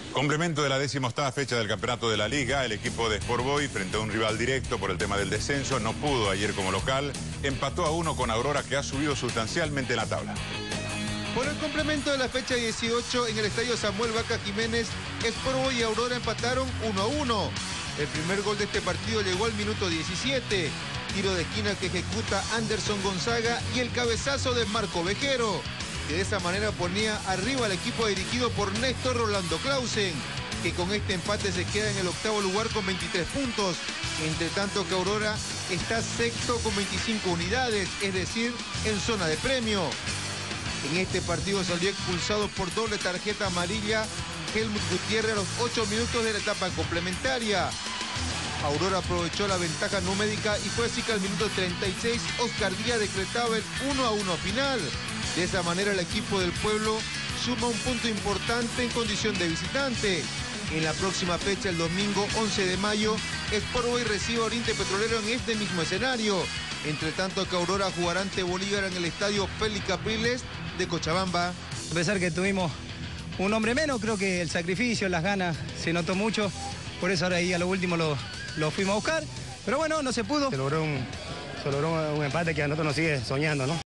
Complemento de la 18ª fecha del campeonato de la Liga, el equipo de Sport Boys, frente a un rival directo por el tema del descenso, no pudo ayer como local, empató a 1 con Aurora, que ha subido sustancialmente en la tabla. Por el complemento de la fecha 18 en el estadio Samuel Vaca Jiménez, Sport Boys y Aurora empataron 1-1. El primer gol de este partido llegó al minuto 17. Tiro de esquina que ejecuta Anderson Gonzaga y el cabezazo de Marco Vejero, que de esa manera ponía arriba al equipo dirigido por Néstor Rolando Clausen, que con este empate se queda en el octavo lugar con 23 puntos, entre tanto que Aurora está sexto con 25 unidades, es decir, en zona de premio. En este partido salió expulsado por doble tarjeta amarilla Helmut Gutiérrez a los 8 minutos de la etapa complementaria. Aurora aprovechó la ventaja numérica y fue así que al minuto 36 Oscar Díaz decretaba el 1-1 final. De esa manera el equipo del pueblo suma un punto importante en condición de visitante. En la próxima fecha, el domingo 11 de mayo, Sport Boys recibe a Oriente Petrolero en este mismo escenario. Entre tanto que Aurora jugará ante Bolívar en el estadio Félix Capriles de Cochabamba. A pesar que tuvimos un hombre menos, creo que el sacrificio, las ganas, se notó mucho. Por eso ahora ahí a lo último lo fuimos a buscar. Pero bueno, no se pudo. Se logró un empate que a nosotros nos sigue soñando, ¿no?